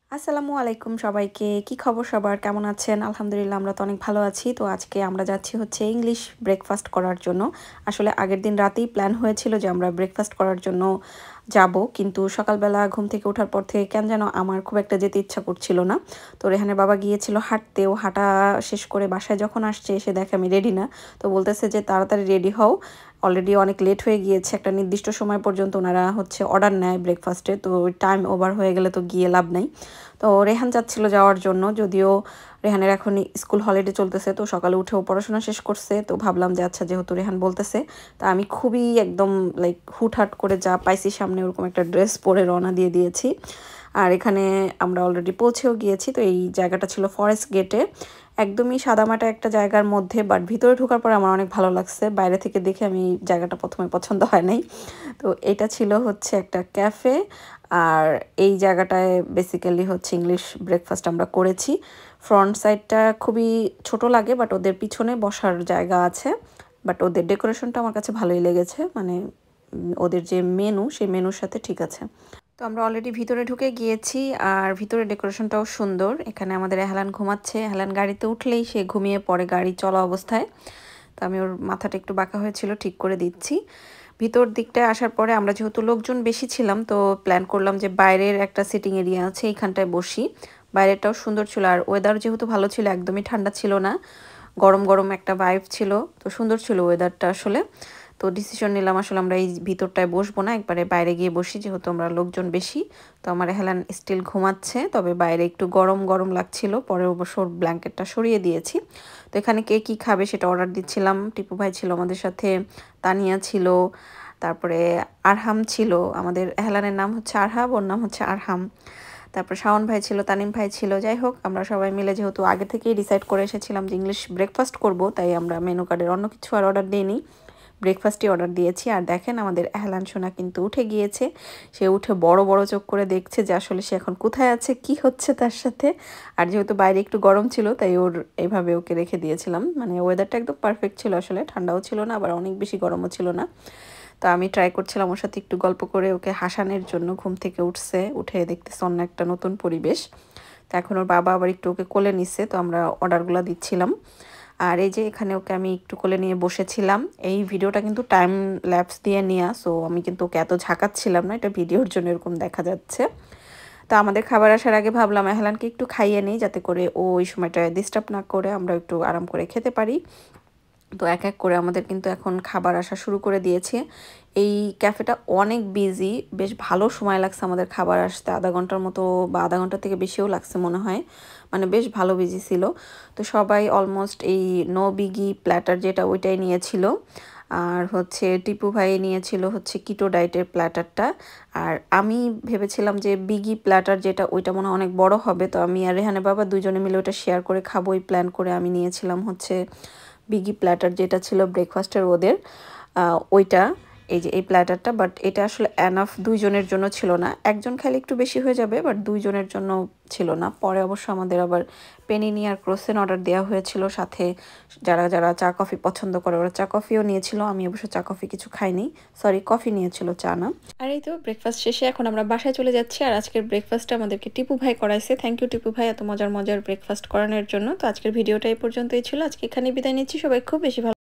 আসসালামু আলাইকুম সবাইকে। কি খবর সবার? কেমন আছেন? আলহামদুলিল্লাহ আমরা তো অনেক ভালো আছি। তো আজকে আমরা যাচ্ছি হচ্ছে ইংলিশ ব্রেকফাস্ট করার জন্য। আসলে আগের দিন রাতেই প্ল্যান হয়েছিল যে আমরা ব্রেকফাস্ট করার জন্য যাব। কিন্তু সকালবেলা ঘুম থেকে ওঠার পর থেকে কেন যেন আমার খুব একটা যেতে ইচ্ছা করছিল না। তো রেহানের বাবা গিয়েছিল হাঁটতে। ও হাঁটা শেষ করে বাসায় যখন আসছে এসে দেখে আমি রেডি না। তো বলতেছে যে তাড়াতাড়ি রেডি হও। অলরেডি অনেক লেট হয়ে গিয়েছে। একটা নির্দিষ্ট সময় পর্যন্ত ওনারা হচ্ছে অর্ডার নেয় ব্রেকফাস্টে। তো টাইম ওভার হয়ে গেলে তো গিয়ে লাভ নাই। তো রেহান যাচ্ছিল যাওয়ার জন্য, যদিও রেহানের এখন স্কুল হলিডে চলতেছে, তো সকালে উঠেও পড়াশোনা শেষ করছে। তো ভাবলাম যে আচ্ছা যেহেতু রেহান বলতেছে, তা আমি খুবই একদম লাইক হুটহাট করে যা পাইছি সামনে ওরকম একটা ড্রেস পরে রওনা দিয়ে দিয়েছি। আর এখানে আমরা অলরেডি পৌঁছেও গিয়েছি। তো এই জায়গাটা ছিল ফরেস্ট গেটে, একদমই সাদামাটা একটা জায়গার মধ্যে, বাট ভিতরে ঢোকার পরে আমার অনেক ভালো লাগছে। বাইরে থেকে দেখে আমি জায়গাটা প্রথমে পছন্দ হয় নাই। তো এটা ছিল হচ্ছে একটা ক্যাফে। আর এই জায়গাটায় বেসিক্যালি হচ্ছে ইংলিশ ব্রেকফাস্ট আমরা করেছি। ফ্রন্ট সাইডটা খুবই ছোট লাগে, বাট ওদের পিছনে বসার জায়গা আছে। বাট ওদের ডেকোরেশনটা আমার কাছে ভালোই লেগেছে, মানে ওদের যে মেনু সেই মেনুর সাথে ঠিক আছে। তো আমরা অলরেডি ভিতরে ঢুকে গিয়েছি, আর ভিতরে ডেকোরেশনটাও সুন্দর। এখানে আমাদের এহলান ঘুমাচ্ছে। এহলান গাড়িতে উঠলেই সে ঘুমিয়ে পড়ে গাড়ি চলা অবস্থায়। তো আমি ওর মাথাটা একটু বাঁকা হয়েছিল, ঠিক করে দিচ্ছি। ভিতর দিকটায় আসার পরে আমরা যেহেতু লোকজন বেশি ছিলাম, তো প্ল্যান করলাম যে বাইরের একটা সিটিং এরিয়া আছে এইখানটায় বসি। বাইরেটাও সুন্দর ছিল, আর ওয়েদার যেহেতু ভালো ছিল, একদমই ঠান্ডা ছিল না, গরম গরম একটা ভাইব ছিল। তো সুন্দর ছিল ওয়েদারটা আসলে। তো ডিসিশন নিলাম আসলে আমরা এই ভিতরটায় বসবো না, একবারে বাইরে গিয়ে বসি, যেহেতু আমরা লোকজন বেশি। তো আমার হেলান স্টিল ঘুমাচ্ছে, তবে বাইরে একটু গরম গরম লাগছিল, পরে অবশ্য ব্ল্যাঙ্কেটটা সরিয়ে দিয়েছি। তো এখানে কে কী খাবে সেটা অর্ডার দিচ্ছিলাম। টিপু ভাই ছিল আমাদের সাথে, তানিয়া ছিল, তারপরে আরহাম ছিল। আমাদের এহলানের নাম হচ্ছে আরহাব, ওর নাম হচ্ছে আরহাম। তারপর শাওন ভাই ছিল, তানিম ভাই ছিল। যাই হোক, আমরা সবাই মিলে যেহেতু আগে থেকেই ডিসাইড করে এসেছিলাম যে ইংলিশ ব্রেকফাস্ট করব, তাই আমরা মেনু কার্ডের অন্য কিছু আর অর্ডার দিইনি, ব্রেকফাস্টই অর্ডার দিয়েছি। আর দেখেন আমাদের এহলান সোনা কিন্তু উঠে গিয়েছে। সে উঠে বড় বড় চোখ করে দেখছে যে আসলে সে এখন কোথায় আছে, কি হচ্ছে তার সাথে। আর যেহেতু বাইরে একটু গরম ছিল, তাই এইভাবে ওকে রেখে দিয়েছিলাম। মানে ওয়েদারটা একদম পারফেক্ট ছিল আসলে, ঠান্ডাও ছিল না আবার অনেক বেশি গরমও ছিল না। তো আমি ট্রাই করছিলাম ওর সাথে একটু গল্প করে ওকে হাসানোর জন্য। ঘুম থেকে উঠছে, উঠে দেখতেছে অন্য একটা নতুন পরিবেশ। তো এখন ওর বাবা আবার একটু ওকে কোলে নিচ্ছে, তো আমরা অর্ডারগুলো দিচ্ছিলাম। আর এই যে এখানে ওকে আমি একটু কোলে নিয়ে বসেছিলাম। এই ভিডিওটা কিন্তু টাইম ল্যাপস দিয়ে নেওয়া, সো আমি কিন্তু ওকে এত ঝাঁকাচ্ছিলাম না, এটা ভিডিওর জন্য এরকম দেখা যাচ্ছে। তো আমাদের খাবার আসার আগে ভাবলাম এহলানকে একটু খাইয়ে নিই, যাতে করে ও ওই সময়টা ডিস্টার্ব না করে আমরা একটু আরাম করে খেতে পারি। তো এক এক করে আমাদের কিন্তু এখন খাবার আসা শুরু করে দিয়েছে। এই ক্যাফেটা অনেক বিজি, বেশ ভালো সময় লাগছে আমাদের খাবার আসতে, আধা ঘন্টার মতো বা আধা ঘন্টা থেকে বেশিও লাগছে মনে হয়। মানে বেশ ভালো বিজি ছিল। তো সবাই অলমোস্ট এই নো বিগি প্ল্যাটার যেটা ওইটাই নিয়েছিল। আর হচ্ছে টিপু ভাই নিয়েছিল হচ্ছে কিটো ডায়েটের প্ল্যাটারটা। আর আমি ভেবেছিলাম যে বিগি প্ল্যাটার যেটা, ওইটা মনে হয় অনেক বড় হবে। তো আমি আর রেহানের বাবা দুজনে মিলে ওটা শেয়ার করে খাবো এই প্ল্যান করে আমি নিয়েছিলাম হচ্ছে বিগি প্ল্যাটার, যেটা ছিল ব্রেকফাস্টের ওদের ওইটা। এই যে এই প্ল্যাটারটা, বাট এটা আসলে এনাফ দুইজনের জন্য ছিল না। একজন খেলে একটু বেশি হয়ে যাবে, বাট দুইজনের জন্য ছিল না। পরে অবশ্য আমাদের আবার পেনিনি আর ক্রোসেন অর্ডার দেওয়া হয়েছিল, সাথে যারা যারা চা কফি পছন্দ করে ওরা চা কফিও নিয়েছিল। আমি অবশ্য চা কফি কিছু খাইনি, সরি কফি নিয়েছিল, চা না। আর এই তো ব্রেকফাস্ট শেষে এখন আমরা বাসায় চলে যাচ্ছি। আর আজকের ব্রেকফাস্টটা আমাদেরকে টিপু ভাই করাইছে। থ্যাংক ইউ টিপু ভাই এত মজার মজার ব্রেকফাস্ট করানোর জন্য। তো আজকের ভিডিওটা এই পর্যন্তই ছিল, আজকে এখানে বিদায় নিচ্ছি। সবাই খুব বেশি ভালো